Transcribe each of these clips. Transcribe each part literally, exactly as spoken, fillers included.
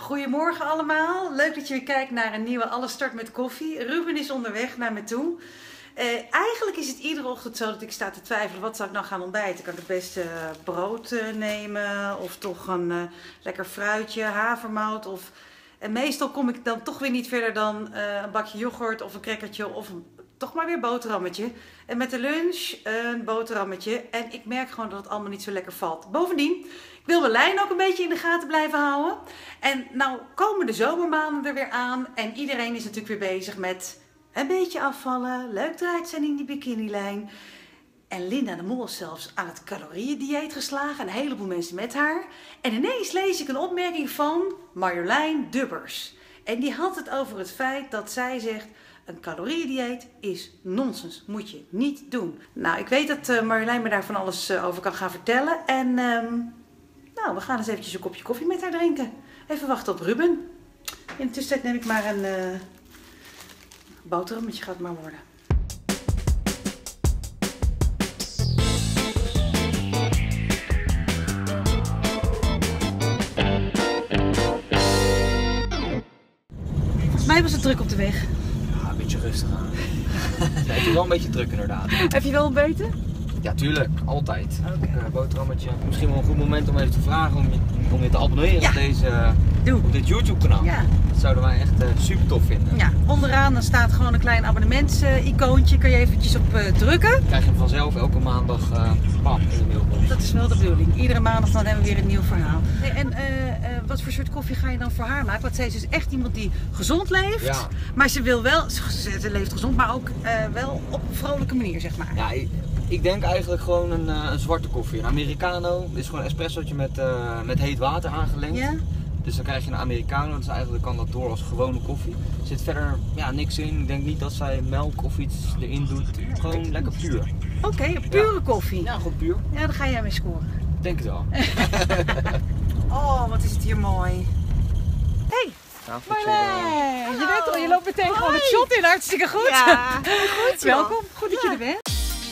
Goedemorgen allemaal, leuk dat je weer kijkt naar een nieuwe Alles Start met Koffie. Ruben is onderweg naar me toe. Uh, eigenlijk is het iedere ochtend zo dat ik sta te twijfelen, wat zou ik nou gaan ontbijten? Kan ik het beste uh, brood uh, nemen of toch een uh, lekker fruitje, havermout? Of... En meestal kom ik dan toch weer niet verder dan uh, een bakje yoghurt of een crackertje of een, toch maar weer boterhammetje. En met de lunch een boterhammetje en ik merk gewoon dat het allemaal niet zo lekker valt. Bovendien... Ik wil mijn lijn ook een beetje in de gaten blijven houden. En nou komen de zomermaanden er weer aan. En iedereen is natuurlijk weer bezig met een beetje afvallen. Leuk eruit zijn in die bikinilijn. En Linda de Mol is zelfs aan het calorieëndieet geslagen. Een heleboel mensen met haar. En ineens lees ik een opmerking van Marjolein Dubbers. En die had het over het feit dat zij zegt... Een calorieëndieet is nonsens. Moet je niet doen. Nou, ik weet dat uh, Marjolein me daar van alles uh, over kan gaan vertellen. En... Um, Nou, we gaan eens eventjes een kopje koffie met haar drinken. Even wachten op Ruben. In de tussentijd neem ik maar een uh, boterhammetje, gaat het maar worden. Volgens mij was het druk op de weg. Ja, een beetje rustig aan. Nee, het is wel een beetje druk inderdaad. Heb je wel ontbeten? Ja, tuurlijk. Altijd. Okay. Ook, uh, boterhammetje. Misschien wel een goed moment om even te vragen om je, om je te abonneren ja. op, deze, op dit YouTube kanaal. Ja. Dat zouden wij echt uh, super tof vinden. Ja, onderaan dan staat gewoon een klein abonnements-icoontje. Kan je eventjes op uh, drukken. Dan krijg je hem vanzelf elke maandag uh, bam, in je mailbox. Dat is wel de bedoeling. Iedere maandag dan hebben we weer een nieuw verhaal. Hey, en uh, uh, wat voor soort koffie ga je dan voor haar maken? Want zij is dus echt iemand die gezond leeft. Ja. Maar ze wil wel, ze, ze leeft gezond, maar ook uh, wel op een vrolijke manier, zeg maar. Ja, ik, Ik denk eigenlijk gewoon een, uh, een zwarte koffie. Een Americano is gewoon een espressootje met, uh, met heet water aangelengd. Yeah. Dus dan krijg je een Americano, dus eigenlijk kan dat door als gewone koffie. Er zit verder ja, niks in. Ik denk niet dat zij melk of iets erin doet. Gewoon lekker puur. Oké, okay, pure ja. koffie. Ja, gewoon puur. Ja, daar ga jij mee scoren. Denk het wel. Oh, wat is het hier mooi. Hey! Marjolein, je bent al, je loopt meteen Hoi. gewoon het shot in, hartstikke goed. Ja, goed zo. Welkom, goed dat ja. je er bent.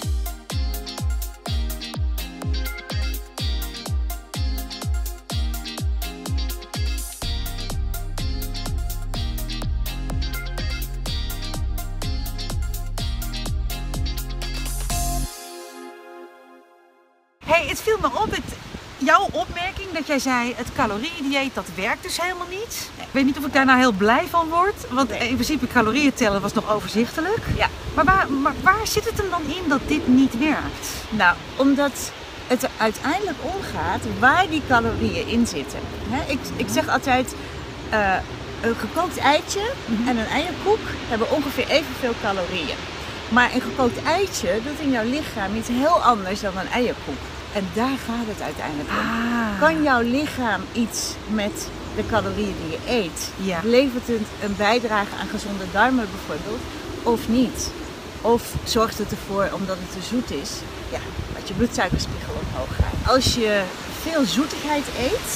Hey, het viel me op, het, jouw opmerking dat jij zei het calorieëndieet dat werkt dus helemaal niet. Ik weet niet of ik daar nou heel blij van word, want nee. in principe calorieën tellen was nog overzichtelijk. Ja. Maar waar, maar waar zit het hem dan in dat dit niet werkt? Nou, omdat het er uiteindelijk omgaat waar die calorieën in zitten. He, ik, ik zeg altijd, uh, een gekookt eitje mm-hmm. en een eierkoek hebben ongeveer evenveel calorieën. Maar een gekookt eitje doet in jouw lichaam iets heel anders dan een eierkoek. En daar gaat het uiteindelijk om. Ah. Kan jouw lichaam iets met de calorieën die je eet? Ja. Levert het een bijdrage aan gezonde darmen bijvoorbeeld? Of niet? Of zorgt het ervoor, omdat het te zoet is, ja, dat je bloedsuikerspiegel omhoog gaat? Als je veel zoetigheid eet...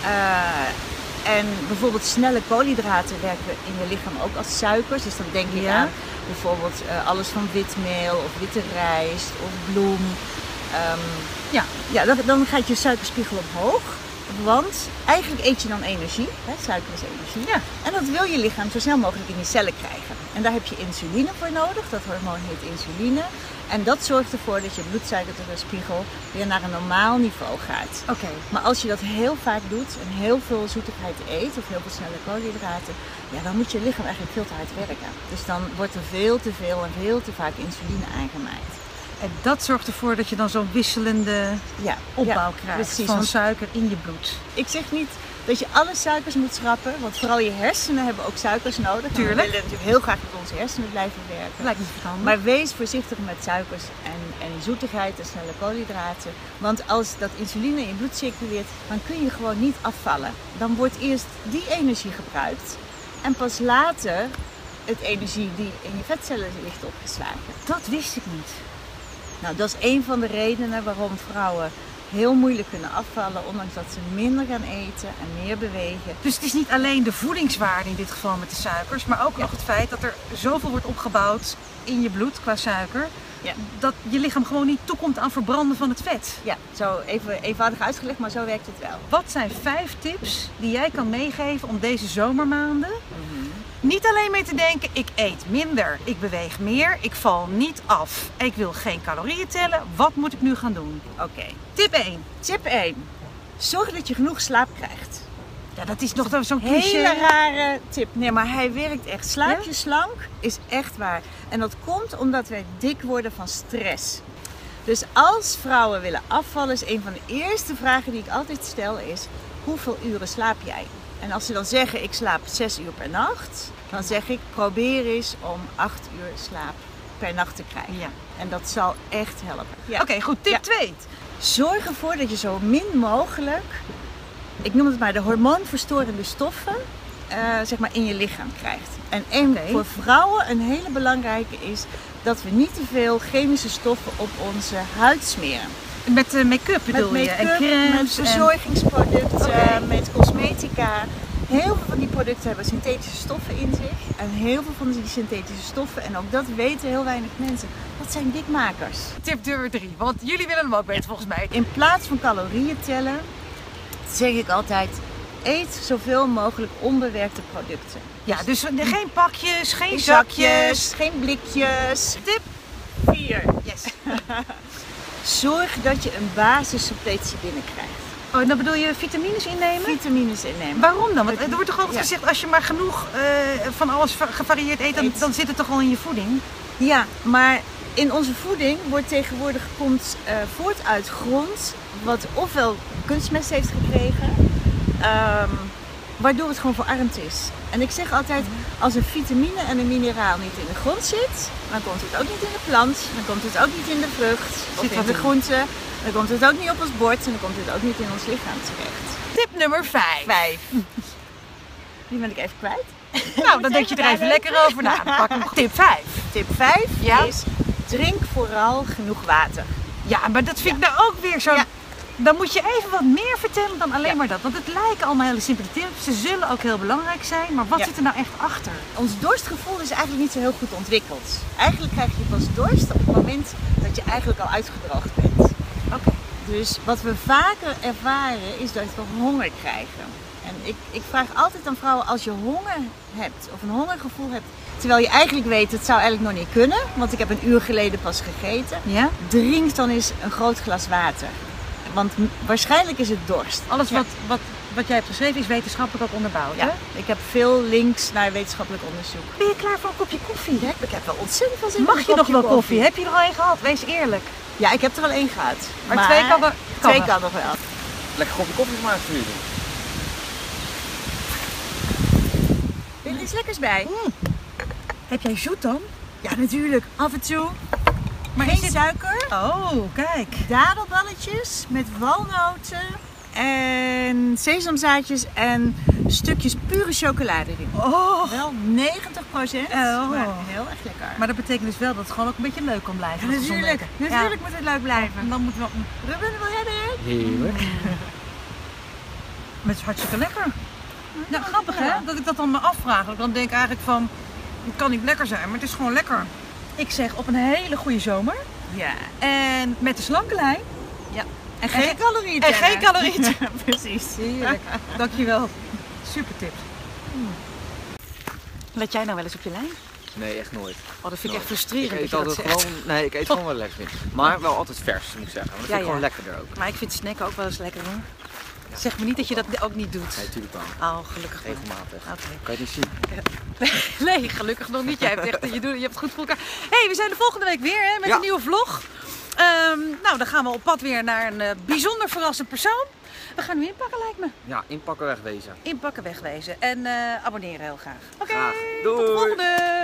Uh, En bijvoorbeeld snelle koolhydraten werken in je lichaam ook als suikers. Dus dan denk je ja. aan bijvoorbeeld uh, alles van witmeel of witte rijst of bloem. Um, ja, ja dan, dan gaat je suikerspiegel omhoog. Want eigenlijk eet je dan energie. Hè? Suiker is energie. Ja. En dat wil je lichaam zo snel mogelijk in je cellen krijgen. En daar heb je insuline voor nodig. Dat hormoon heet insuline. En dat zorgt ervoor dat je bloedsuikerspiegel weer naar een normaal niveau gaat. Oké. Okay. Maar als je dat heel vaak doet en heel veel zoetigheid eet of heel veel snelle koolhydraten, ja, dan moet je lichaam eigenlijk veel te hard werken. Dus dan wordt er veel te veel en veel te vaak insuline aangemaaid. En dat zorgt ervoor dat je dan zo'n wisselende ja, opbouw ja, krijgt precies, van suiker in je bloed. Ik zeg niet dat je alle suikers moet schrappen, want vooral je hersenen hebben ook suikers nodig. Tuurlijk. We willen natuurlijk heel graag met onze hersenen blijven werken. Lijkt me verstandig. Maar wees voorzichtig met suikers en, en zoetigheid en snelle koolhydraten. Want als dat insuline in je bloed circuleert, dan kun je gewoon niet afvallen. Dan wordt eerst die energie gebruikt en pas later het energie die in je vetcellen ligt opgeslagen. Dat wist ik niet. Nou, dat is een van de redenen waarom vrouwen heel moeilijk kunnen afvallen, ondanks dat ze minder gaan eten en meer bewegen. Dus het is niet alleen de voedingswaarde in dit geval met de suikers, maar ook ja. nog het feit dat er zoveel wordt opgebouwd in je bloed qua suiker, Ja. dat je lichaam gewoon niet toekomt aan verbranden van het vet. Ja, zo even eenvoudig uitgelegd, maar zo werkt het wel. Wat zijn vijf tips die jij kan meegeven om deze zomermaanden mm-hmm. niet alleen mee te denken, ik eet minder, ik beweeg meer, ik val niet af, ik wil geen calorieën tellen, wat moet ik nu gaan doen? Oké. Okay. Tip één. Tip één. Zorg dat je genoeg slaap krijgt. Ja, dat is nog zo'n cliché. Hele rare tip. Nee, maar hij werkt echt. Slaap je ja? slank is echt waar. En dat komt omdat wij dik worden van stress. Dus als vrouwen willen afvallen, is een van de eerste vragen die ik altijd stel is: hoeveel uren slaap jij? En als ze dan zeggen ik slaap zes uur per nacht, dan zeg ik probeer eens om acht uur slaap per nacht te krijgen. Ja. En dat zal echt helpen. Ja. Oké, okay, goed. Tip twee. Ja. Zorg ervoor dat je zo min mogelijk, ik noem het maar de hormoonverstorende stoffen, uh, zeg maar in je lichaam krijgt. En één, okay. voor vrouwen een hele belangrijke is dat we niet te veel chemische stoffen op onze huid smeren. Met uh, make-up bedoel met je? Make-up, en crèmes, met verzorgingsproducten, okay. met cosmetica. Heel veel van die producten hebben synthetische stoffen in zich. En heel veel van die synthetische stoffen, en ook dat weten heel weinig mensen, dat zijn dikmakers. Tip nummer drie, want jullie willen hem ook weten volgens mij. In plaats van calorieën tellen, zeg ik altijd, eet zoveel mogelijk onbewerkte producten. Ja, dus geen pakjes, geen, geen zakjes, zakjes, geen blikjes. Tip vier. Yes. Zorg dat je een basissuppletie binnenkrijgt. Oh, en dan bedoel je vitamines innemen? Vitamines innemen. Waarom dan? Want er wordt toch altijd ja. gezegd, als je maar genoeg uh, van alles gevarieerd eet, dan, dan zit het toch al in je voeding? Ja, maar in onze voeding wordt tegenwoordig komt uh, voort uit grond, wat ofwel kunstmest heeft gekregen, um, waardoor het gewoon verarmd is. En ik zeg altijd, als een vitamine en een mineraal niet in de grond zit, dan komt het ook niet in de plant, dan komt het ook niet in de vrucht of zit in de groente. Dan komt het ook niet op ons bord en dan komt het ook niet in ons lichaam terecht. Tip nummer vijf. Vijf. Die ben ik even kwijt. Nou, dan denk je er even lekker over na. Dan pak hem. Tip vijf. Tip vijf ja? is drink vooral genoeg water. Ja, maar dat vind ik ja. nou ook weer zo. Ja. Dan moet je even wat meer vertellen dan alleen ja. maar dat. Want het lijken allemaal hele simpele tips. Ze zullen ook heel belangrijk zijn. Maar wat ja. zit er nou echt achter? Ons dorstgevoel is eigenlijk niet zo heel goed ontwikkeld. Eigenlijk krijg je pas dorst op het moment dat je eigenlijk al uitgedroogd bent. Oké. Okay. Dus wat we vaker ervaren is dat we honger krijgen. En ik, ik vraag altijd aan vrouwen, als je honger hebt of een hongergevoel hebt, terwijl je eigenlijk weet, het zou eigenlijk nog niet kunnen, want ik heb een uur geleden pas gegeten, ja? drink dan eens een groot glas water. Want waarschijnlijk is het dorst. Alles wat, ja. wat, wat jij hebt geschreven is wetenschappelijk ook onderbouwd, ja. hè? Ik heb veel links naar wetenschappelijk onderzoek. Ben je klaar voor een kopje koffie? Ja, ik heb wel ontzettend veel zin in. Mag je nog wel koffie? koffie? Heb je er al één gehad? Wees eerlijk. Ja, ik heb er al één gehad. Maar, maar twee kan er kan Twee kan nog wel. Lekker kopje koffie gemaakt voor jullie. Wil je er iets lekkers bij? Mm. Heb jij zoet dan? Ja, natuurlijk. Af en toe. Maar geen is het... suiker. Oh, kijk. Dadelballetjes met walnoten en sesamzaadjes en stukjes pure chocolade erin. Oh. Wel negentig procent, oh. maar heel erg lekker. Maar dat betekent dus wel dat het gewoon ook een beetje leuk kan blijven. Ja, natuurlijk, natuurlijk ja. moet het leuk blijven. En dan moeten we... Ruben, wil jij erin? Heerlijk. Maar het is hartstikke lekker. Ja, grappig hè, dat ik dat dan me afvraag. Ik dan denk eigenlijk van, het kan niet lekker zijn, maar het is gewoon lekker. Ik zeg op een hele goede zomer. Ja. En met de slanke lijn. Ja. En geen en calorieën. En geen calorieën. Precies. Heerlijk. Dankjewel. Super tips. Hmm. Let jij nou wel eens op je lijn? Nee, echt nooit. Oh, dat vind ik nooit. echt frustrerend. Ik eet dat altijd je dat gewoon, nee, ik eet gewoon wel lekker. Maar wel altijd vers, moet ik zeggen. Want dat ja, vind ik ja. gewoon lekkerder ook. Maar ik vind snacken ook wel eens lekker hoor. Ja. Zeg me niet dat je dat ook niet doet. Nee, tuurlijk wel. Oh, gelukkig wel. Regelmatig. Okay. Kan je het niet zien? Nee, gelukkig nog niet. Jij hebt echt, je, doet, je hebt het goed voor elkaar. Hé, hey, we zijn de volgende week weer hè, met ja. een nieuwe vlog. Um, nou, dan gaan we op pad weer naar een uh, bijzonder verrassend persoon. We gaan nu inpakken, lijkt me. Ja, inpakken, wegwezen. Inpakken, wegwezen. En uh, abonneren heel graag. Oké, okay, tot de volgende!